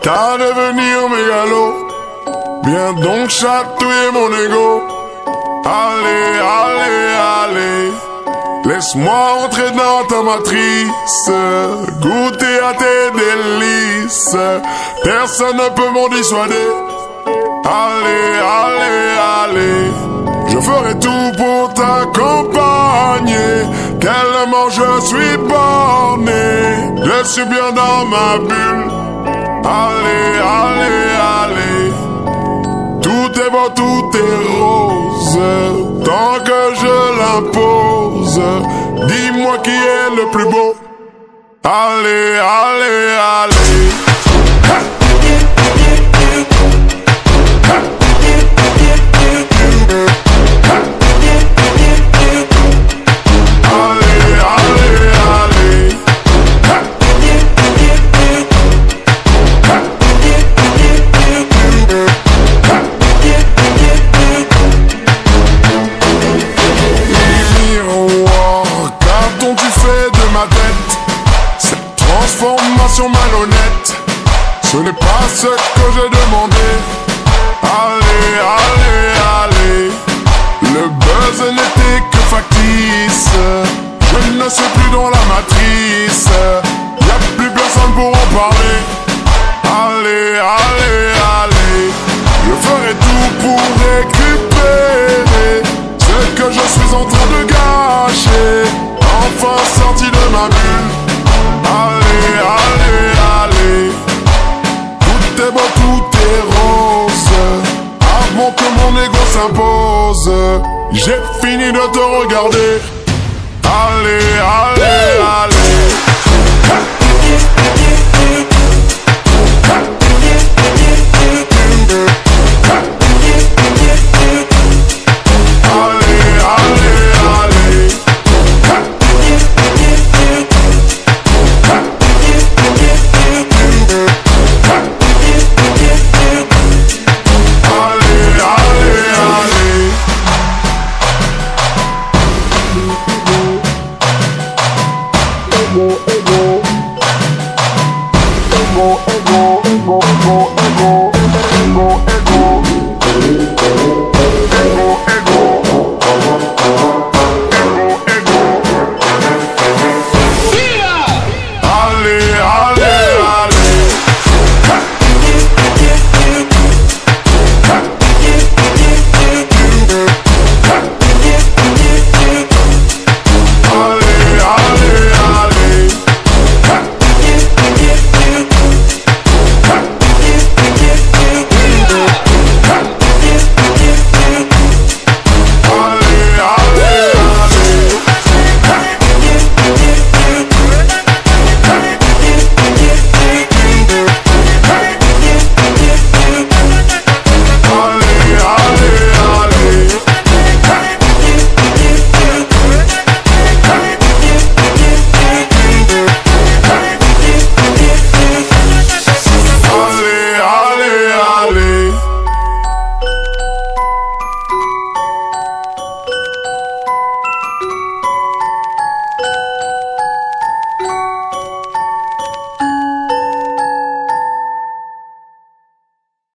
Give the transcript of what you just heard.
T'as devenir mégalo, viens donc chatouiller mon ego. Allez, allez, allez, laisse-moi entrer dans ta matrice, goûter à tes délices, personne ne peut m'en dissuader. Allez, allez, allez, je ferai tout pour t'accompagner, tellement je suis borné, je suis bien dans ma bulle. Allez, allez, allez, tout est beau, tout est rose, tant que je l'impose, dis-moi qui est le plus beau. Allez, allez, allez. Cette transformation malhonnête, ce n'est pas ce que j'ai demandé. Allez, allez, allez, le buzz n'était que factice, je ne suis plus dans la matrice, y'a plus personne pour en parler. Allez, allez, allez, je ferai tout pour récupérer ce que je suis en train de gâcher, enfin sorti de ma bulle. Allez, allez, allez, tout est beau, tout est rose, avant que mon ego s'impose, j'ai fini de te regarder. Allez, allez, allez. Ego, ego, ego, ego, ego, ego, ego.